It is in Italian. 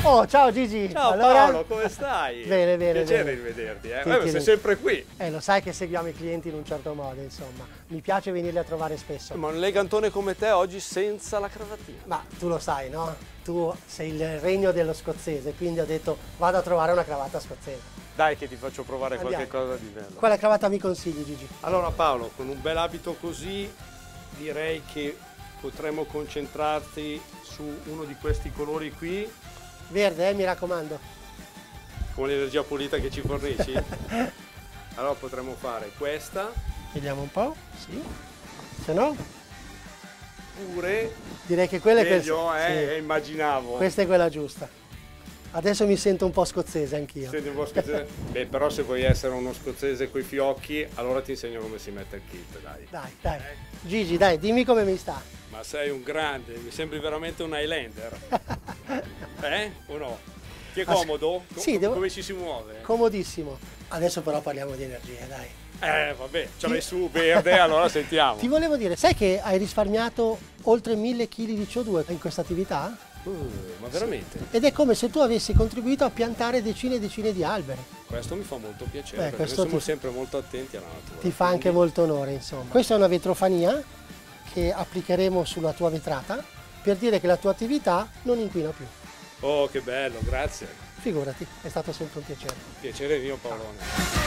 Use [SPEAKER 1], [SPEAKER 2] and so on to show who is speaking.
[SPEAKER 1] Oh, ciao Gigi!
[SPEAKER 2] Ciao
[SPEAKER 1] allora...
[SPEAKER 2] Paolo, come stai?
[SPEAKER 1] Bene, bene,
[SPEAKER 2] Piacere
[SPEAKER 1] bene.
[SPEAKER 2] rivederti, eh?
[SPEAKER 1] Ti
[SPEAKER 2] Sei sempre qui.
[SPEAKER 1] Lo sai che seguiamo i clienti in un certo modo, insomma. Mi piace venirli a trovare spesso.
[SPEAKER 2] Ma un elegantone come te oggi senza la cravattina.
[SPEAKER 1] Ma tu lo sai, no? Tu sei il regno dello scozzese, quindi ho detto vado a trovare una cravatta scozzese.
[SPEAKER 2] Dai che ti faccio provare
[SPEAKER 1] Andiamo.
[SPEAKER 2] qualche cosa di bello.
[SPEAKER 1] Quale cravatta mi consigli, Gigi?
[SPEAKER 2] Allora Paolo, con un bel abito così direi che potremmo concentrarti su uno di questi colori qui,
[SPEAKER 1] Verde, mi raccomando.
[SPEAKER 2] con l'energia pulita che ci fornisci. Allora potremmo fare questa,
[SPEAKER 1] Vediamo un po', sì. Se no,
[SPEAKER 2] pure
[SPEAKER 1] direi che quella è
[SPEAKER 2] meglio,
[SPEAKER 1] questa. Sì.
[SPEAKER 2] immaginavo.
[SPEAKER 1] Questa è quella giusta. Adesso mi sento un po' scozzese anch'io.
[SPEAKER 2] Senti un po' scozzese? Beh, però se vuoi essere uno scozzese coi fiocchi, allora ti insegno come si mette il kit, dai.
[SPEAKER 1] Dai, dai. Gigi, dai, dimmi come mi sta.
[SPEAKER 2] Ma sei un grande, mi sembri veramente un Highlander. O no? Ti è comodo?
[SPEAKER 1] Sì,
[SPEAKER 2] Come ci si muove?
[SPEAKER 1] Comodissimo. Adesso però parliamo di energia, dai.
[SPEAKER 2] Vabbè, ce l'hai su verde, allora sentiamo.
[SPEAKER 1] Ti volevo dire, sai che hai risparmiato oltre 1000 kg di CO2 in questa attività?
[SPEAKER 2] Ma veramente?
[SPEAKER 1] Ed è come se tu avessi contribuito a piantare decine e decine di alberi.
[SPEAKER 2] Questo mi fa molto piacere, perché
[SPEAKER 1] questo
[SPEAKER 2] noi siamo sempre molto attenti alla natura.
[SPEAKER 1] Ti fa anche molto onore, insomma. Questa è una vetrofania che applicheremo sulla tua vetrata per dire che la tua attività non inquina più.
[SPEAKER 2] Oh, che bello, grazie.
[SPEAKER 1] Figurati, è stato sempre un piacere.
[SPEAKER 2] Piacere mio Paolone.